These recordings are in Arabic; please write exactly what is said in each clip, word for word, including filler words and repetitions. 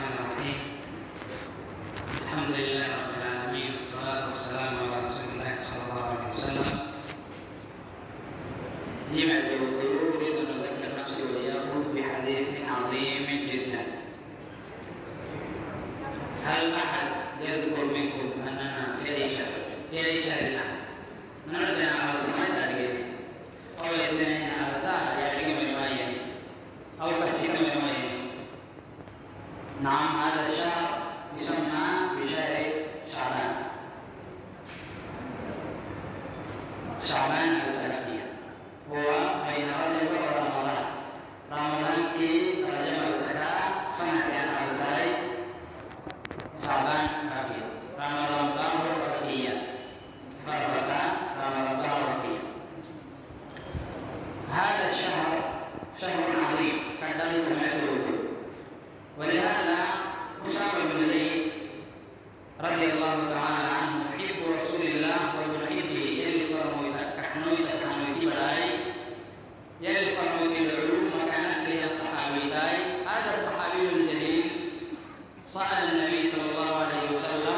الرحمن الرحيم. الحمد لله رب العالمين، والصلاة والسلام على رسول الله صلى الله عليه وسلم. لما أريد أن أذكر نفسي وإياكم بحديث عظيم جدا. هل أحد يذكر منكم أننا في أي شهر؟ في أي شهر الآن؟ نرد على السماء تاريخ أو يدنا على ساعة يعني من معين أو كسير من معين. نعم، هذا الشهر يسمى بشهر شعبان. شعبان السنوية هو بين رجب ورمضان. رمضان في رجب السنة فنحن على ساي شعبان كافية. رمضان ظهر وكية فرقة رمضان ظهر وكية. هذا الشهر شهر عظيم قد سمعته، ولهذا أسامة بن زيد رضي الله تعالى عنه يحب رسول الله ويحبه يلي فرمويتا كحنويتا كحنويتي بلاي يلي فرمويتا العلوم وكانت لها صحابيتاي. هذا الصحابي الجليل سأل النبي صلى الله عليه وسلم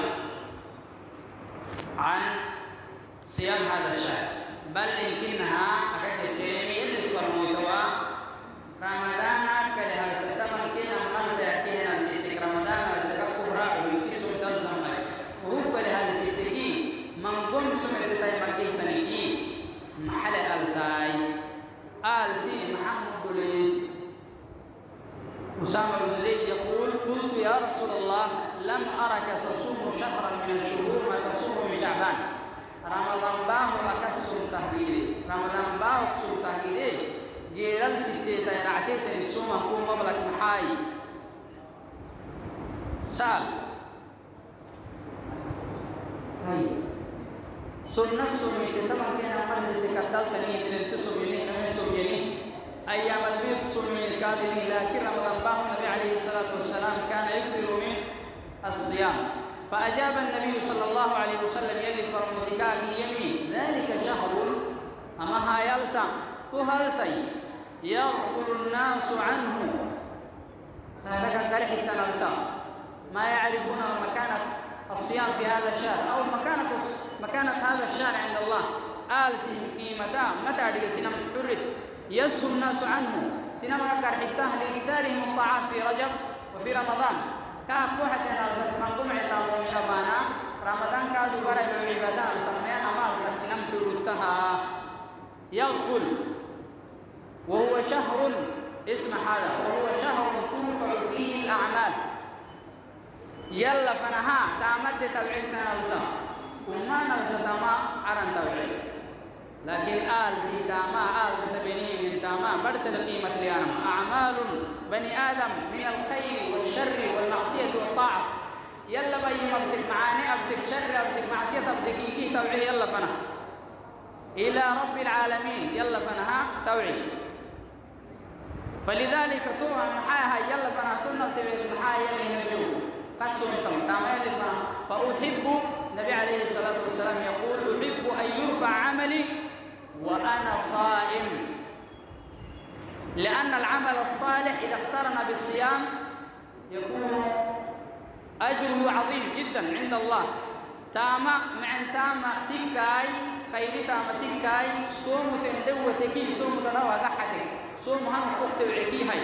عن صيام هذا الشهر، بل يمكنها أكاد سيمي يلي فرمويتا رمضان كلها ستمن كنا مال سيأتينا سيتك رمضان سكاكو راعي ويكسو تلزم أي وهو كلها سيتكي من قم سمعت تاي مكيه تنكي محل ألساي آلسي محمد بلي. أسامة بن زيد يقول: قلت يا رسول الله لم أرك تصوم شهرا من الشهور ما تصوم من شعبان. رمضان باهو أكسر تهديدي رمضان باهو أكسر تهديدي جيران ستة تيرعتي تنسوم أقوم مبلغ محاي. سال هاي سنة سمي تتمن كنا مرزت كتال تنين تنتسم يني خمسم يني أيام البيض سمي الكادري، لكن رمضان باهو النبي عليه الصلاة والسلام كان يكثر من الصيام. فأجاب النبي صلى الله عليه وسلم يلي فرمتكاك يمين ذلك شهر أما هاي يلسع تهلسي يغفل الناس عنه. سنتك قرح التنلسا ما يعرفون مكانة الصيام في هذا الشهر أو مكانة مكانة هذا الشهر عند الله. آلسي قيمتا متى دي سنم حرد يسهل الناس عنه. سنم قرح التهل لإكثارهم الطاعات في رجب وفي رمضان. كافوحة نالسك من قمع تامومي أبانا رمضان كادوا برا العبادة سميان أمال سنم حردتها يغفل. وهو شهر اسم هذا وهو شهر ترفع فيه الأعمال. يلا فنها تامد توعيتنا نلسا وما نلسا تاما عرن توعيت، لكن آل سي تاما آل ستبنين تاما برسل قيمة ليانم. أعمال بني آدم من الخير والشر والمعصية والطاعة. يلا بي مبتك معاني أبتك شر أبتك معصية أبتك إيكي توعيه يلا فنها إلى رب العالمين يلا فنها توعيه. فلذلك ترى محاها يلا فنا تنل تبعت محاها يلي نبيو قصوا انتم تعمل فنا. فأحب النبي عليه الصلاة والسلام يقول: أحب أن يرفع عملي وأنا صائم، لأن العمل الصالح إذا اقترن بالصيام يكون أجره عظيم جدا عند الله. تاما مع تاما تلكاي خير تاما تلكاي صوم تندوة تكي صوم تنوى قحتك صوم هم وقت وعكي هاي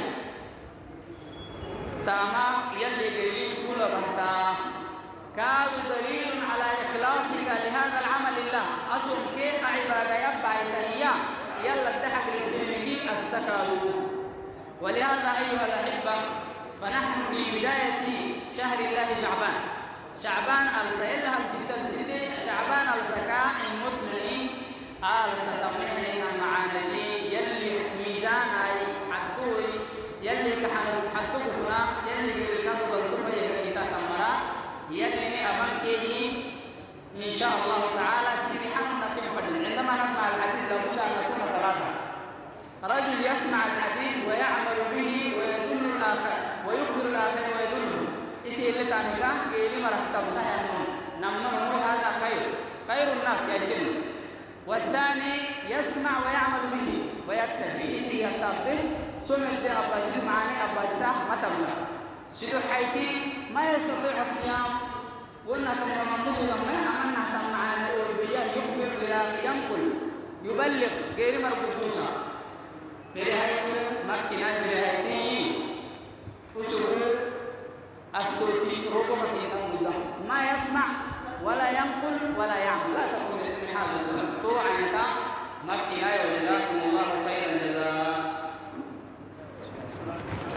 تاما يلي قليل فول بحتا كاد دليل على إخلاصك لهذا العمل لله. أصل كي عبادة يبع تهيا يلا الدحق للسلمي استكالوا. ولهذا أيها الأحبة فنحن في بداية شهر الله شعبان. شعبان ألسئلها الستة الستة شعبان ألسكا المطمئن ألسا تمنين معاني يلي ميزان أي حدوي يلي كحنو حدوكنا يلي كتب الطفية إنتا كمرا يلي أبنكيه إن شاء الله تعالى سيدي حقنا تنفرد. عندما نسمع الحديث لابد أن نكون ثلاثة: رجل يسمع الحديث ويعمل به ويدل الآخر ويخبر الآخر ويدله. إسي اللي تانيكا كيلي مرحب صحيح نمنه هذا خير خير الناس يسمع. والثاني يسمع ويعمل به ويكتفي. إسي يتبه سمع الدين أباشد معاني أباشده ما تمسح سيدو حيتي ما يستطيع الصيام قلنا كما محمود لما أمنا تمعنا الأولوية يخبر بلا ينقل يبلغ غير مرقدوسا في هايتو مكنا في هايتي أسوه أسكوتي ركبتي قدام ما يسمع ولا ينقل ولا يعمل لا تكون من هذا السبب طوعا أنت مكنا وجزاكم الله خير الجزاء.